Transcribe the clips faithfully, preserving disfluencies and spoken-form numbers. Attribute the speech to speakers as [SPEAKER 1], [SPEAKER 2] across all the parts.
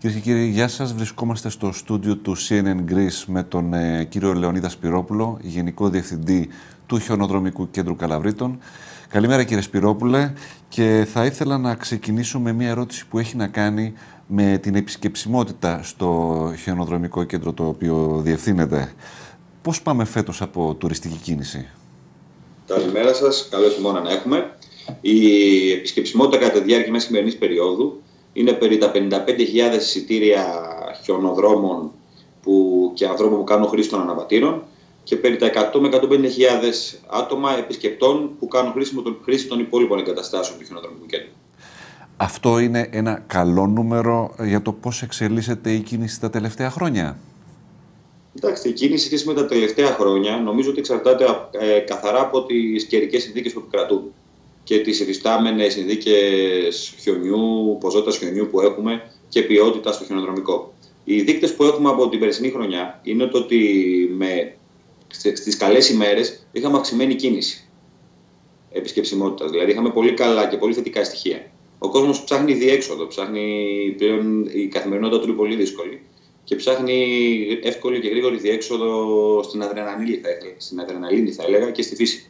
[SPEAKER 1] Κυρίες και κύριοι, γεια σας. Βρισκόμαστε στο στούντιο του σι εν εν Greece με τον ε, κύριο Λεωνίδα Σπυρόπουλο, Γενικό Διευθυντή του Χιονοδρομικού Κέντρου Καλαβρίτων. Καλημέρα κύριε Σπυρόπουλε, και θα ήθελα να ξεκινήσω με μια ερώτηση που έχει να κάνει με την επισκεψιμότητα στο Χιονοδρομικό Κέντρο το οποίο διευθύνεται. Πώς πάμε φέτος από τουριστική κίνηση?
[SPEAKER 2] Καλημέρα σας, καλό χειμώνα να έχουμε. Η επισκεψιμότητα κατά τη διάρκεια μιας σημερινής περίοδου είναι περί τα πενήντα πέντε χιλιάδες εισιτήρια χιονοδρόμων που, και ανθρώπων που κάνουν χρήση των αναβατήρων και περί τα εκατό με εκατόν πενήντα χιλιάδες άτομα επισκεπτών που κάνουν χρήση, χρήση των υπόλοιπων εγκαταστάσεων του Χιονοδρομικού Κέντρου.
[SPEAKER 1] Αυτό είναι ένα καλό νούμερο για το πώς εξελίσσεται η κίνηση τα τελευταία χρόνια?
[SPEAKER 2] Κοιτάξτε, η κίνηση σχέση με τα τελευταία χρόνια νομίζω ότι εξαρτάται ε, καθαρά από τις καιρικές συνθήκες που επικρατούν και τις υφιστάμενες συνθήκες χιονιού, ποσότητας χιονιού που έχουμε και ποιότητα στο χιονοδρομικό. Οι δείκτες που έχουμε από την περσινή χρονιά είναι το ότι με, στις καλές ημέρες είχαμε αυξημένη κίνηση επισκεψιμότητας. Δηλαδή είχαμε πολύ καλά και πολύ θετικά στοιχεία. Ο κόσμος ψάχνει διέξοδο, ψάχνει πλέον, η καθημερινότητα του είναι πολύ δύσκολη και ψάχνει εύκολη και γρήγορη διέξοδο στην αδρεναλίνη, θα, στην αδρεναλίνη, θα έλεγα, και στη φύση.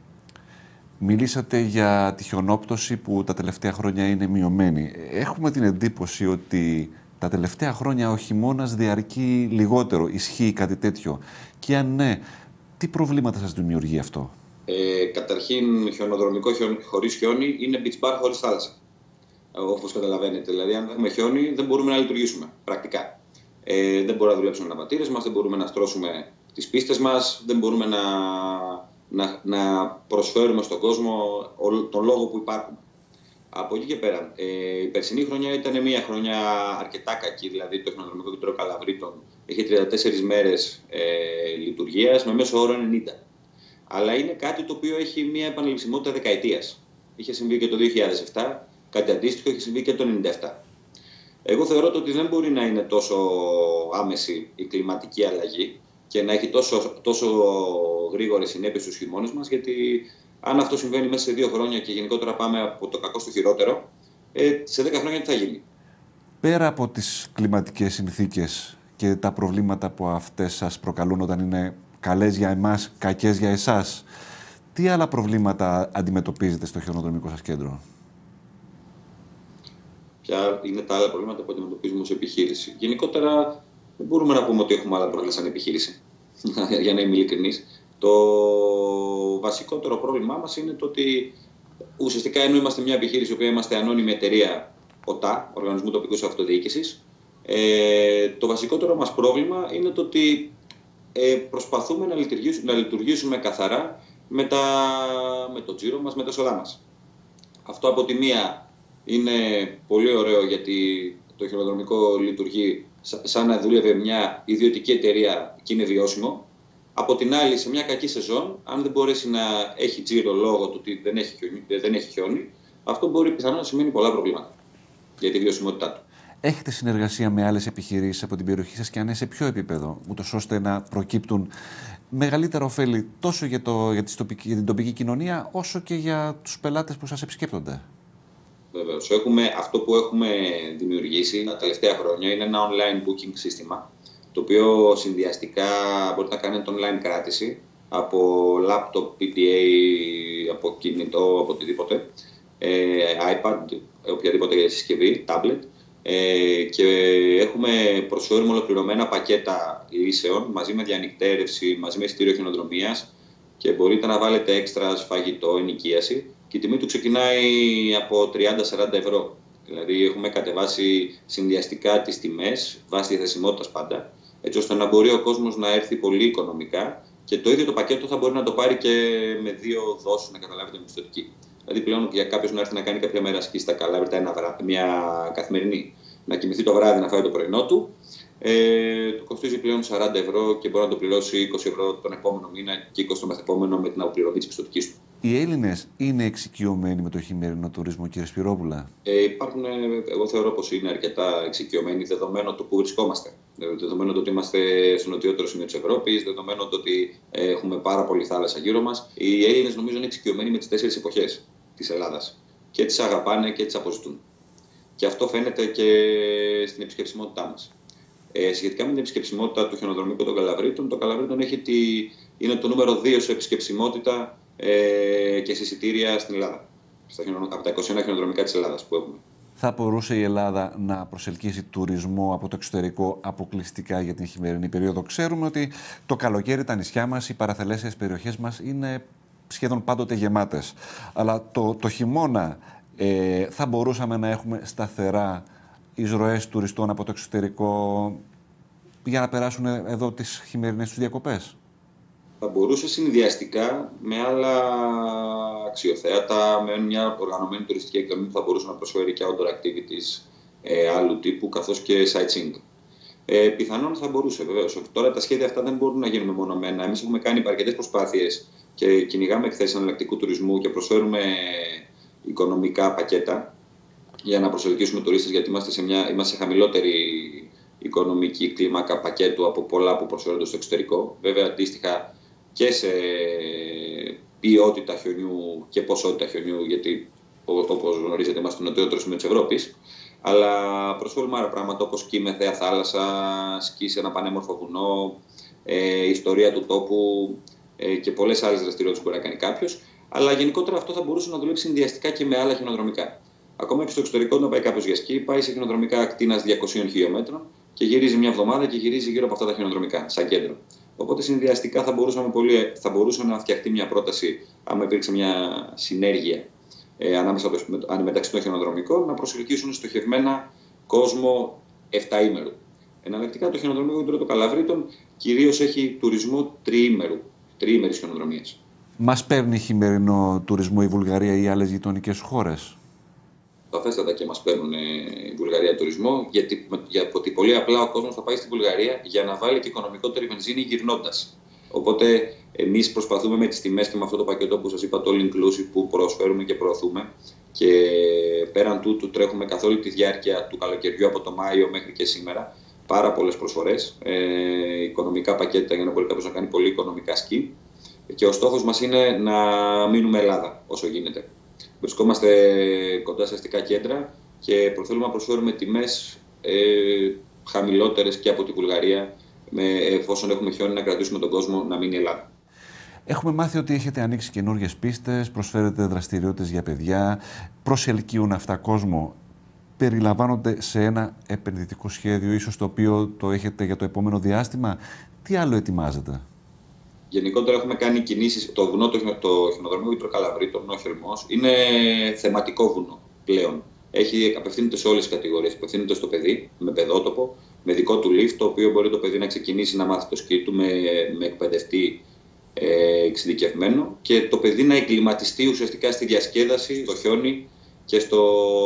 [SPEAKER 1] Μιλήσατε για τη χιονόπτωση που τα τελευταία χρόνια είναι μειωμένη. Έχουμε την εντύπωση ότι τα τελευταία χρόνια ο χειμώνας διαρκεί λιγότερο. Ισχύει κάτι τέτοιο? Και αν ναι, τι προβλήματα σας δημιουργεί αυτό?
[SPEAKER 2] Ε, καταρχήν, χιονοδρομικό χιον, χωρίς χιόνι είναι beach bar χωρίς θάλασσα. Όπως καταλαβαίνετε. Δηλαδή, αν έχουμε χιόνι, δεν μπορούμε να λειτουργήσουμε πρακτικά. Ε, δεν μπορούμε να δουλέψουμε οι αναβατήρες μας, δεν μπορούμε να στρώσουμε τις πίστες μας, δεν μπορούμε να, να, να προσφέρουμε στον κόσμο τον λόγο που υπάρχουν. Από εκεί και πέρα, ε, η περσινή χρονιά ήταν μια χρονιά αρκετά κακή, δηλαδή το Χιονοδρομικό Κέντρο Καλαβρίτων είχε τριάντα τέσσερις μέρες ε, λειτουργίας με μέσο όρο ενενήντα. Αλλά είναι κάτι το οποίο έχει μια επαναληψιμότητα δεκαετίας. Είχε συμβεί και το δύο χιλιάδες επτά, κάτι αντίστοιχο είχε συμβεί και το ενενήντα επτά. Εγώ θεωρώ ότι δεν μπορεί να είναι τόσο άμεση η κλιματική αλλαγή και να έχει τόσο, τόσο γρήγορες συνέπειες στους χειμώνες μας, γιατί αν αυτό συμβαίνει μέσα σε δύο χρόνια και γενικότερα πάμε από το κακό στο χειρότερο, ε, σε δέκα χρόνια τι θα γίνει?
[SPEAKER 1] Πέρα από τις κλιματικές συνθήκες και τα προβλήματα που αυτές σας προκαλούν όταν είναι καλές για εμάς, κακές για εσάς, τι άλλα προβλήματα αντιμετωπίζετε στο χιονοδρομικό σας κέντρο?
[SPEAKER 2] Ποια είναι τα άλλα προβλήματα που αντιμετωπίζουμε ως επιχείρηση? Γενικότερα δεν μπορούμε να πούμε ότι έχουμε άλλα προβλήματα σαν επιχείρηση, για να είμαι ειλικρινής. Το βασικότερο πρόβλημά μας είναι το ότι ουσιαστικά ενώ είμαστε μια επιχείρηση που είμαστε ανώνυμη εταιρεία ΟΤΑ, Οργανισμού Τοπικής Αυτοδιοίκησης, ε, το βασικότερο μας πρόβλημα είναι το ότι ε, προσπαθούμε να λειτουργήσουμε, να λειτουργήσουμε καθαρά με, τα, με το τζίρο μας, με τα έσοδά μας. Αυτό από τη μία είναι πολύ ωραίο, γιατί το χιονοδρομικό λειτουργεί σαν να δούλευε μια ιδιωτική εταιρεία και είναι βιώσιμο. Από την άλλη, σε μια κακή σεζόν, αν δεν μπορέσει να έχει τζίρο λόγω του ότι δεν έχει χιόνι, δεν έχει χιόνι, αυτό μπορεί πιθανόν να σημαίνει πολλά προβλήματα για τη βιωσιμότητά του.
[SPEAKER 1] Έχετε συνεργασία με άλλες επιχειρήσεις από την περιοχή σας, και αν ναι, σε ποιο επίπεδο, ούτως ώστε να προκύπτουν μεγαλύτερα ωφέλη τόσο για, το, για, τοπική, για την τοπική κοινωνία, όσο και για τους πελάτες που σας επισκέπτονται?
[SPEAKER 2] Βεβαίως. Έχουμε, αυτό που έχουμε δημιουργήσει τα τελευταία χρόνια είναι ένα online booking σύστημα, το οποίο συνδυαστικά μπορείτε να κάνετε online κράτηση από laptop, πι ντι έι, από κινητό, από οτιδήποτε, ε, iPad, οποιαδήποτε συσκευή, tablet, ε, και έχουμε προσφέρουμε ολοκληρωμένα πακέτα λύσεων μαζί με διανυκτέρευση, μαζί με εισιτήριο χιονοδρομίας, και μπορείτε να βάλετε έξτρα φαγητό, ενοικίαση, και η τιμή του ξεκινάει από τριάντα με σαράντα ευρώ. Δηλαδή έχουμε κατεβάσει συνδυαστικά τις τιμές βάσει διαθεσιμότητας πάντα, έτσι ώστε να μπορεί ο κόσμος να έρθει πολύ οικονομικά, και το ίδιο το πακέτο θα μπορεί να το πάρει και με δύο δόσεις, να καταλάβετε, μισθωτική. Δηλαδή πλέον για κάποιος να έρθει να κάνει κάποια μέρα σκι στα Καλάβρητα, μια καθημερινή, να κοιμηθεί το βράδυ, να φάει το πρωινό του, ε, το κοστίζει πλέον σαράντα ευρώ και μπορεί να το πληρώσει είκοσι ευρώ τον επόμενο μήνα και είκοσι το μεθεπόμενο με την αποπληρωμή της πιστωτικής του.
[SPEAKER 1] Οι Έλληνες είναι εξοικειωμένοι με το χειμερινό τουρισμό, κύριε Σπυρόπουλα?
[SPEAKER 2] Ε, υπάρχουν, εγώ θεωρώ πως είναι αρκετά εξοικειωμένοι, δεδομένου του που βρισκόμαστε. Δεδομένου το ότι είμαστε στο νοτιότερο σημείο της Ευρώπης, δεδομένου το ότι έχουμε πάρα πολύ θάλασσα γύρω μας. Οι Έλληνες νομίζω είναι εξοικειωμένοι με τις τέσσερις εποχές της Ελλάδας. Και τις αγαπάνε και τις αποζητούν. και αυτό φαίνεται και στην επισκεψιμότητά μας. Ε, σχετικά με την επισκεψιμότητα του χιονοδρομικού των Καλαβρίτων, το Καλαβρίτων έχει τη, είναι το νούμερο δύο σε επισκεψιμότητα ε, και σε εισιτήρια στην Ελλάδα. Στα, από τα είκοσι ένα χιονοδρομικά της Ελλάδας που έχουμε.
[SPEAKER 1] Θα μπορούσε η Ελλάδα να προσελκύσει τουρισμό από το εξωτερικό αποκλειστικά για την χειμερινή περίοδο? Ξέρουμε ότι το καλοκαίρι τα νησιά μας, οι παραθαλάσσιες περιοχές μας είναι σχεδόν πάντοτε γεμάτες. Αλλά το, το χειμώνα ε, θα μπορούσαμε να έχουμε σταθερά εισρωές τουριστών από το εξωτερικό για να περάσουν εδώ τις χειμερινές τους διακοπές?
[SPEAKER 2] Θα μπορούσε συνδυαστικά με άλλα αξιοθέατα, με μια οργανωμένη τουριστική εκδρομή που θα μπορούσε να προσφέρει και outdoor activities ε, άλλου τύπου, καθώς και sightseeing. Ε, πιθανόν θα μπορούσε, βεβαίως. Τώρα τα σχέδια αυτά δεν μπορούν να γίνουν μεμονωμένα. Εμείς έχουμε κάνει αρκετές προσπάθειες και κυνηγάμε εκθέσεις εναλλακτικού τουρισμού και προσφέρουμε οικονομικά πακέτα για να προσελκύσουμε τουρίστες, γιατί είμαστε σε, μια, είμαστε σε χαμηλότερη οικονομική κλίμακα πακέτου από πολλά που προσφέρονται στο εξωτερικό. Βέβαια, αντίστοιχα και σε ποιότητα χιονιού και ποσότητα χιονιού, γιατί όπως γνωρίζετε είμαστε στο νοτιότερο σημείο της Ευρώπης. Αλλά προσφέρουμε άλλα πράγματα όπως σκι με θέα θάλασσα, σκι σε ένα πανέμορφο βουνό, ε, ιστορία του τόπου ε, και πολλές άλλες δραστηριότητες που μπορεί να κάνει κάποιος. Αλλά γενικότερα αυτό θα μπορούσε να δουλέψει συνδυαστικά και με άλλα χιονοδρομικά. Ακόμα και στο εξωτερικό, όταν πάει κάποιος για σκι, πάει σε χιονοδρομικά ακτίνας διακοσίων χιλιόμετρων και γυρίζει μια εβδομάδα και γυρίζει γύρω από αυτά τα χιονοδρομικά, σαν κέντρο. Οπότε συνδυαστικά θα, μπορούσαμε πολύ, θα μπορούσε να φτιαχτεί μια πρόταση, άμα υπήρξε μια συνέργεια ε, ανάμεσα το, μεταξύ των χιονοδρομικών, να προσελκύσουν στοχευμένα κόσμο εφταήμερου. Εναλλακτικά το χιονοδρομικό κέντρο των Καλαβρίτων κυρίως έχει τουρισμό τριήμερου, τριήμερης χιονοδρομίας.
[SPEAKER 1] Μας παίρνει χειμερινό τουρισμό η Βουλγαρία ή άλλες γειτονικές χώρες?
[SPEAKER 2] Σαφέστατα και μας παίρνουν ε, η Βουλγαρία τουρισμό, γιατί, γιατί πολύ απλά ο κόσμος θα πάει στη Βουλγαρία για να βάλει και οικονομικότερη βενζίνη γυρνώντας. Οπότε εμείς προσπαθούμε με τις τιμές και με αυτό το πακέτο που σας είπα, το all inclusive που προσφέρουμε και προωθούμε, και πέραν τούτου τρέχουμε καθ' όλη τη διάρκεια του καλοκαιριού από το Μάιο μέχρι και σήμερα πάρα πολλές προσφορές, ε, οικονομικά πακέτα για να μπορεί κάποιος να κάνει πολύ οικονομικά σκι, και ο στόχος μας είναι να μείνουμε Ελλάδα όσο γίνεται. Βρισκόμαστε κοντά σε αστικά κέντρα και θέλουμε να προσφέρουμε τιμές ε, χαμηλότερες και από τη Βουλγαρία, με, εφόσον έχουμε χιόνι, να κρατήσουμε τον κόσμο να μείνει Ελλάδα.
[SPEAKER 1] Έχουμε μάθει ότι έχετε ανοίξει καινούργιες πίστες, προσφέρετε δραστηριότητες για παιδιά, προσελκύουν αυτά κόσμο. Περιλαμβάνονται σε ένα επενδυτικό σχέδιο, ίσως το οποίο το έχετε για το επόμενο διάστημα? Τι άλλο ετοιμάζετε?
[SPEAKER 2] Γενικότερα έχουμε κάνει κινήσεις. Το βουνό, το, το χιονοδρομικό κέντρο Καλαβρίτων, ο Χελμός, είναι θεματικό βουνό πλέον. Έχει, απευθύνεται σε όλες τις κατηγορίες. Απευθύνεται στο παιδί, με παιδότοπο, με δικό του lift, το οποίο μπορεί το παιδί να ξεκινήσει να μάθει το σκι του με, με εκπαιδευτή ε, εξειδικευμένο, και το παιδί να εγκληματιστεί ουσιαστικά στη διασκέδαση, στο χιόνι και στο,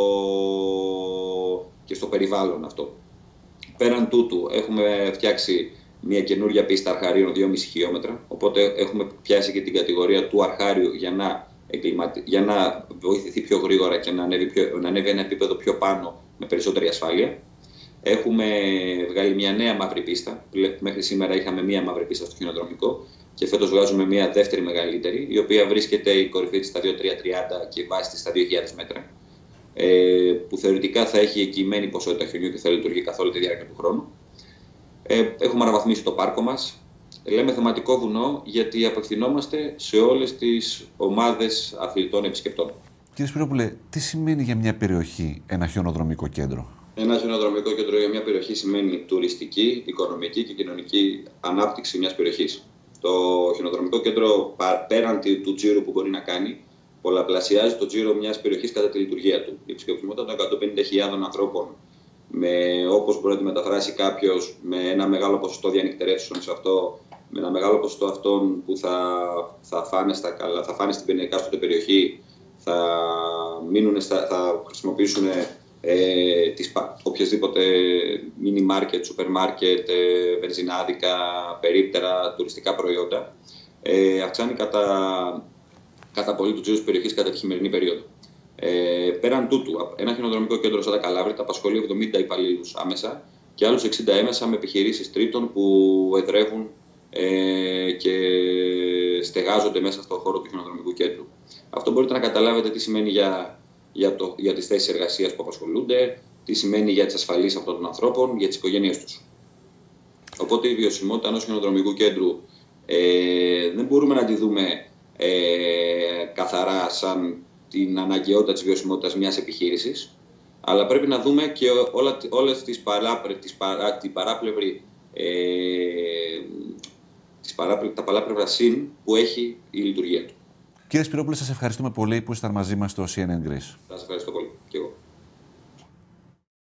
[SPEAKER 2] και στο περιβάλλον αυτό. Πέραν τούτου, έχουμε φτιάξει μια καινούργια πίστα αρχαρίων δυόμισι χιλιόμετρα, οπότε έχουμε πιάσει και την κατηγορία του αρχάριου για να, για να βοηθηθεί πιο γρήγορα και να ανέβει, πιο, να ανέβει ένα επίπεδο πιο πάνω με περισσότερη ασφάλεια. Έχουμε βγάλει μια νέα μαύρη πίστα. Μέχρι σήμερα είχαμε μια μαύρη πίστα στο χιονοδρομικό και φέτος βγάζουμε μια δεύτερη μεγαλύτερη, η οποία βρίσκεται η κορυφή της στα δύο χιλιάδες τριακόσια τριάντα και η βάση της στα δύο χιλιάδες μέτρα, που θεωρητικά θα έχει εγγυημένη ποσότητα χιονιού και θα λειτουργεί καθ' όλη τη διάρκεια του χρόνου. Έχουμε αναβαθμίσει το πάρκο μας. Λέμε θεματικό βουνό γιατί απευθυνόμαστε σε όλες τις ομάδες αθλητών επισκεπτών.
[SPEAKER 1] Κύριε Σπυρόπουλε, τι σημαίνει για μια περιοχή ένα χιονοδρομικό κέντρο?
[SPEAKER 2] Ένα χιονοδρομικό κέντρο για μια περιοχή σημαίνει τουριστική, οικονομική και κοινωνική ανάπτυξη μιας περιοχής. Το χιονοδρομικό κέντρο, πέραν του τζίρου που μπορεί να κάνει, πολλαπλασιάζει το τζίρο μιας περιοχής κατά τη λειτουργία του. Η επισκεψιμότητα των εκατόν πενήντα χιλιάδων ανθρώπων, με, όπως μπορεί να τη μεταφράσει κάποιος, με ένα μεγάλο ποσοστό διανυκτερεύσεων σε αυτό, με ένα μεγάλο ποσοστό αυτών που θα, θα, φάνε, στα, θα φάνε στην εκάστοτε περιοχή, θα, μείνουν στα, θα χρησιμοποιήσουν ε, τις, οποιασδήποτε μίνι μάρκετ, σούπερ μάρκετ, ε, βενζινάδικα, περίπτερα, τουριστικά προϊόντα, ε, αυξάνει κατά, κατά πολύ του τζίρου της περιοχής κατά τη χειμερινή περίοδο. Ε, πέραν τούτου, ένα χιονοδρομικό κέντρο σαν τα Καλάβρητα απασχολεί εβδομήντα υπαλλήλους άμεσα και άλλους εξήντα έμεσα με επιχειρήσεις τρίτων που εδρεύουν ε, και στεγάζονται μέσα στον χώρο του χιονοδρομικού κέντρου. Αυτό μπορείτε να καταλάβετε τι σημαίνει για, για, το, για τις θέσεις εργασίας που απασχολούνται, τι σημαίνει για τις ασφαλείς αυτών των ανθρώπων, για τις οικογένειές τους. Οπότε η βιωσιμότητα ενός χιονοδρομικού κέντρου ε, δεν μπορούμε να τη δούμε ε, καθαρά σαν την αναγκαιότητα της βιωσιμότητας μιας επιχείρησης, αλλά πρέπει να δούμε και όλα, όλες τις παράπλευρη, τις παρά, την παράπλευρη, ε, τις παράπλευρη, τα παράπλευρα συν που έχει η λειτουργία του.
[SPEAKER 1] Κύριε Σπυρόπουλε, σας ευχαριστούμε πολύ που ήσασταν μαζί μας στο σι εν εν Greece.
[SPEAKER 2] Σας ευχαριστώ.